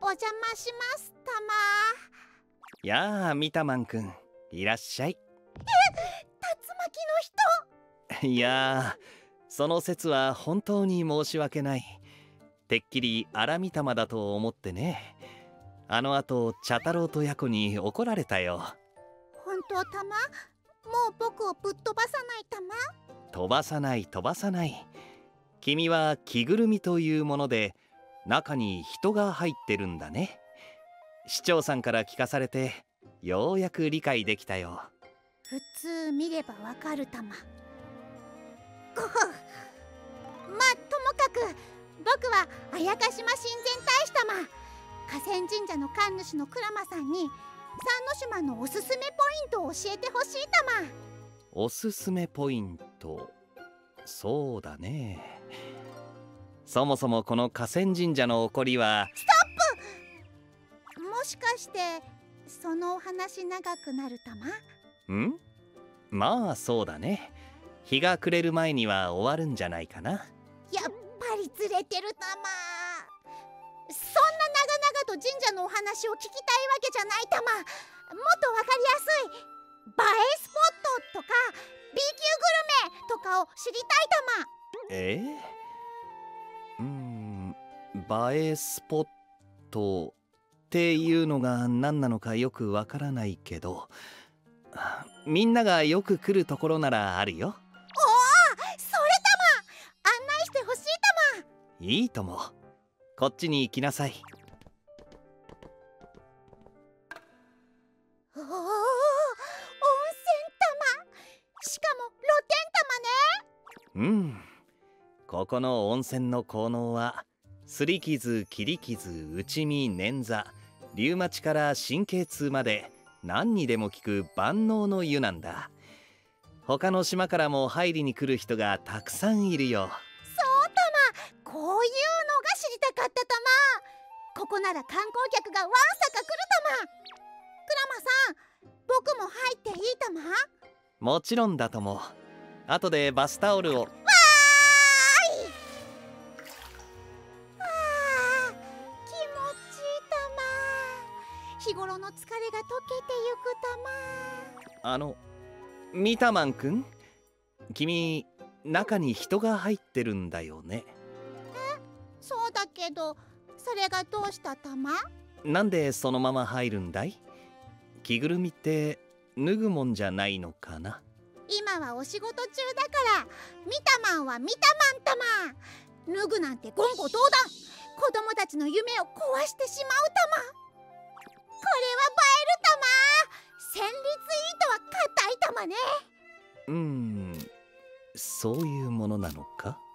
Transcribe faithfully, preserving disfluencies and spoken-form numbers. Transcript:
お邪魔します、たま。 やあ、ミタマンくん、いらっしゃい。 え、竜巻の人。 いやー、その説は本当に申し訳ない。てっきり荒御霊だと思ってね。あのあと茶太郎とヤコに怒られたよ。 本当たま？もう僕をぶっ飛ばさないたま？ 飛ばさない飛ばさない。君は着ぐるみというもので、中に人が入ってるんだね。市長さんから聞かされてようやく理解できたよ。 普通見ればわかるたま。ごほまあともかく僕はあやかしま親善大使たま。河川神社の神主の鞍馬さんに三の島のおすすめポイントを教えてほしいたま。 おすすめポイント、そうだね。そもそもこの河川神社の起こりは。 ストップ。もしかしてそのお話長くなるたま？ ん？まあそうだね。日が暮れる前には終わるんじゃないかな。 やっぱりずれてるたま。そんな長々と神社のお話を聞きたいわけじゃないたま。もっとわかりやすい映えスポットとか B 級グルメとかを知りたいたま。 えー、うーん映えスポットっていうのが何なのかよくわからないけど、みんながよく来るところならあるよ。 おお、それたま。案内してほしいたま。 いいとも。こっちに来なさい。 おお、温泉玉。しかも露天玉ね。 うん、ここの温泉の効能は擦り傷、切り傷、内身、捻挫、リウマチから神経痛まで何にでも効く万能の湯なんだ。他の島からも入りに来る人がたくさんいるよ。 そうたま、こういうのが知りたかったたま。ここなら観光客がわんさか来るたま。鞍馬さん、僕も入っていいたま？ もちろんだとも。後でバスタオルを。 わーい。あー、気持ちいいたま。日頃の疲れが溶けてゆくたま。 あのミタマンくん、君中に人が入ってるんだよね。 え、そうだけど、それがどうしたたま？ なんでそのまま入るんだい？着ぐるみって脱ぐもんじゃないのかな。 今はお仕事中だからミタマンはミタマンたま。脱ぐなんて言語道断。子供たちの夢を壊してしまうたま。これは映えるたま。戦慄糸は硬いたまね。 うーん、そういうものなのか。